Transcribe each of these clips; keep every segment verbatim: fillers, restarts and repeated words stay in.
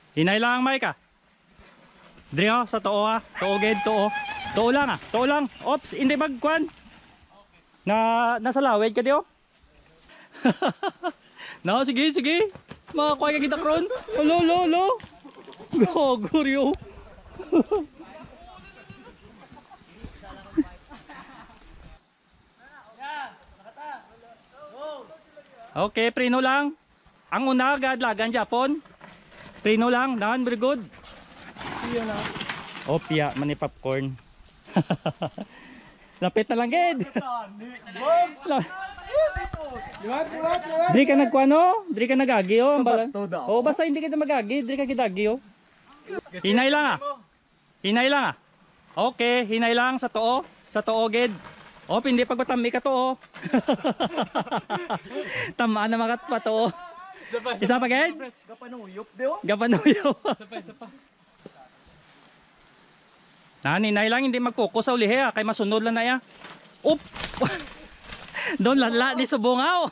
Hinay lang may ka. Dre oh, sa too ha. Too ged too. Too lang ah. Too lang. Ops, hindi magkwan. Na nasa lawed ka di oh. No, sige, sige. Makakuha ka kita kron. Lo, lo, lo. Goguryo. Okay, prino lang. Ang una agad lagan Japon. Prino lang, nan very good. Iya na. Opya, mani popcorn. Lapit na lang gid. Liwat, liwat, liwat. Dri ka nagkuano? Dri ka nagagi oh. Sabat daw. Oh, basta hindi ka na magagi, dri ka gidagi oh. Hinay lang ah. Hinay lang ah. Okay, hinay lang sa too. Sa too gid. Oh, hindi pagpatami ka to oh. Tamaan na makat pa to oh. Isa pa gid? Gapanuyop de oh. Gapanuyop. Isa pa, isa pa. Naninay lang hindi mag-focus sa ulihe ah, kay masunod lang na ya. Oop. Doon lala ni subungaw.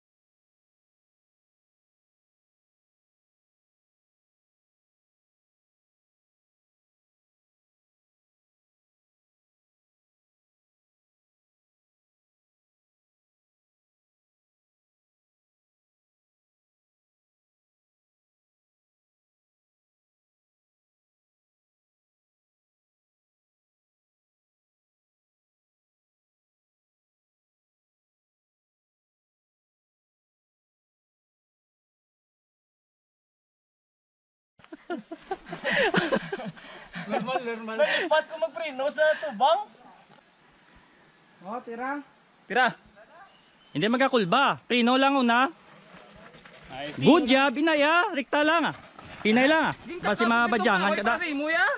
Normal, normal. Nalipat ko magprino sa tubang. Oh, tira. Tira. Hindi magkakulba. Prino lang una. Good job, inaya. Rikta lang ah. Hinay lang ah. Basi mga badyangan ka da. Kasi mo ya.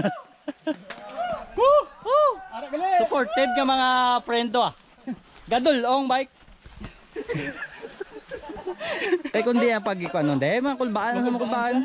Woo! Woo! Supported ka mga friend to ah. Gadol ong bike. Kaya kundi ang pag-ikuan nun. Dahil mga kulbaan sa mga kulbaan.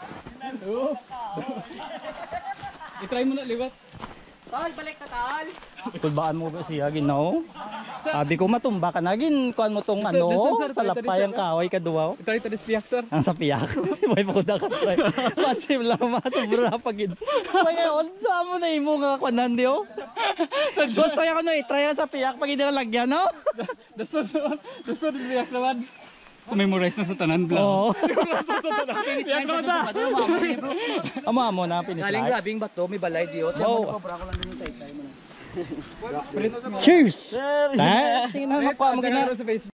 I-try mo na liwat. Tal, balik ka tal. Kulbaan mo ba siya ginaw? Sabi ko matumba ka na gin. Kuan mo tong ano. Sa lapay ang kahoy kaduwa. I-try to this piyak, sir. Ang sa piyak. May pakuda ka try. Masim lang masubra pagid. May onda mo na imo nga kuanan di oh. Gusto ya ko no i-try sa piyak pagid na lagyan no. Dasto dasto din piyak naman. Memorize na sa tanan bla. Oo. Piyak naman sa. Amo amo na finish Galing line. grabing bato, may balay di oh. Oh. Para ko lang din yung tay-tay mo na. Cheers. Tingnan mo pa mo gina. Sa Facebook.